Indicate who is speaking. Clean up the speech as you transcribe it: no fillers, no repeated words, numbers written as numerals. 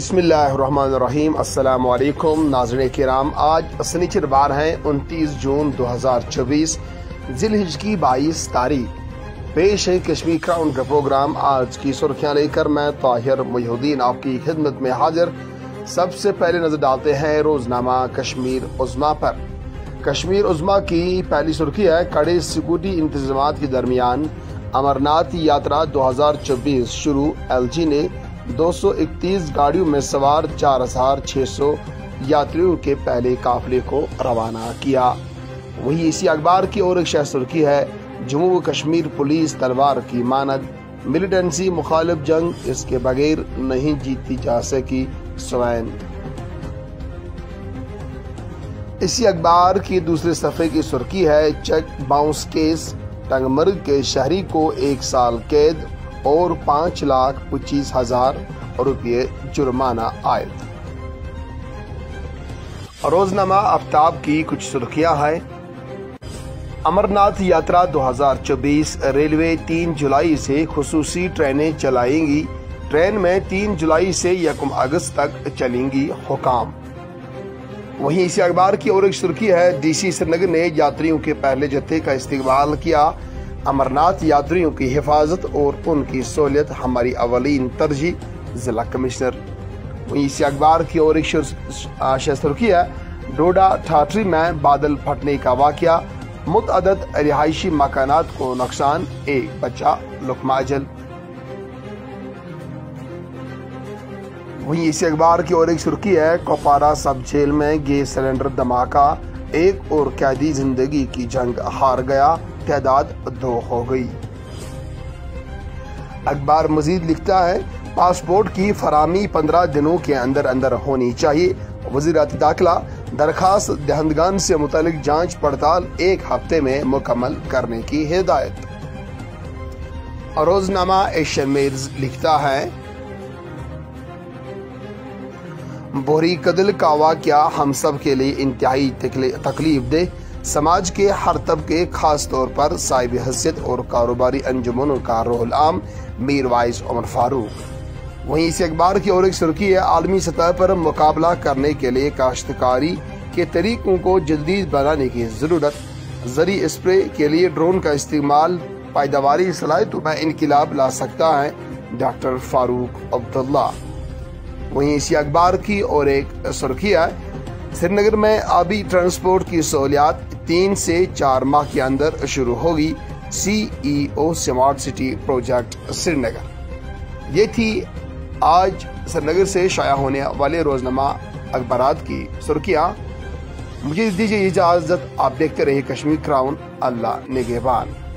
Speaker 1: बिस्मिल्लाहिर्रहमानिर्रहीम। अस्सलाम वालेकुम नाज़रीन किराम। आज शनिचर बार है 29 जून 2024 जिलहिज की 22 तारीख। पेश है कश्मीर क्राउन का प्रोग्राम। आज की सुर्खियां लेकर मैं ताहिर मुहिउद्दीन आपकी खिदमत में हाजिर। सबसे पहले नजर डालते हैं रोजनामा कश्मीर उज़्मा पर। कश्मीर उज़्मा की पहली सुर्खी है, कड़े सिक्योरिटी इंतजामात के दरमियान अमरनाथ यात्रा 2024 शुरू। LG ने 231 गाड़ियों में सवार 4600 यात्रियों के पहले काफिले को रवाना किया। वहीं इसी अखबार की और एक शह सुर्खी है, जम्मू कश्मीर पुलिस तलवार की मानद, मिलिटेंसी मुखालिफ जंग, इसके बगैर नहीं जीती जा सकी स्वैन। इसी अखबार की दूसरे सफ़े की सुर्खी है, चेक बाउंस केस, टंगमर्ग के शहरी को 1 साल कैद और 5,25,000 रुपये जुर्माना आयद। रोजनामा आफ्ताब की कुछ सुर्खियां हैं। अमरनाथ यात्रा 2024, रेलवे 3 जुलाई से खुसूसी ट्रेनें चलाएंगी। ट्रेन में 3 जुलाई से 1 अगस्त तक चलेंगी हुकाम। वहीं इसी अखबार की और एक सुर्खी है, DC श्रीनगर ने यात्रियों के पहले जत्थे का इस्तेमाल किया। अमरनाथ यात्रियों की हिफाजत और उनकी सहूलियत हमारी अवलीन तरजीह, जिला कमिश्नर। वहीं इसी अखबार की और एक सुर्खी है, डोडा ठाठरी में बादल फटने का वाकया, मुतअद्दिद रिहायशी मकानात को नुकसान, एक बच्चा लुकमा अजल। वहीं इसी अखबार की और एक सुर्खी है, कुपवारा सब जेल में गैस सिलेंडर धमाका, एक और कैदी जिंदगी की जंग हार गया, तादाद 2 हो गई। अखबार मजीद लिखता है, पासपोर्ट की फरामी 15 दिनों के अंदर अंदर होनी चाहिए। वज़ीरात दाखिला दरखास्त दहंदगान से मुतालिक जांच पड़ताल 1 हफ्ते में मुकम्मल करने की हिदायत। रोजनामा एशियन मेल्स लिखता है, बोहरी कदल का वाकया हम सब के लिए इंतहाई तकलीफ दे। समाज के हर तबके, खास तौर पर साहिब हैसियत और कारोबारी अंजुमनों का रोल आम, मीर वाइस उमर फारूक। वहीं इस अखबार की और एक सुर्खी है, आलमी सतह पर मुकाबला करने के लिए काश्तकारी के तरीकों को जदीद बनाने की जरूरत। जरी स्प्रे के लिए ड्रोन का इस्तेमाल पैदावारी सलाहियतों में इनकलाब ला सकता है, डॉक्टर फारूक अब्दुल्ला। वहीं इसी अखबार की और एक सुर्खी है, श्रीनगर में आबी ट्रांसपोर्ट की सहूलियात 3 से 4 माह के अंदर शुरू होगी। CEO smart city project Srinagar. ये थी आज श्रीनगर से शाया होने वाले रोजनामा अखबारात की सुर्खियां। मुझे दीजिए इजाजत, आप देखते रहिए कश्मीर क्राउन। अल्लाह निगहबान।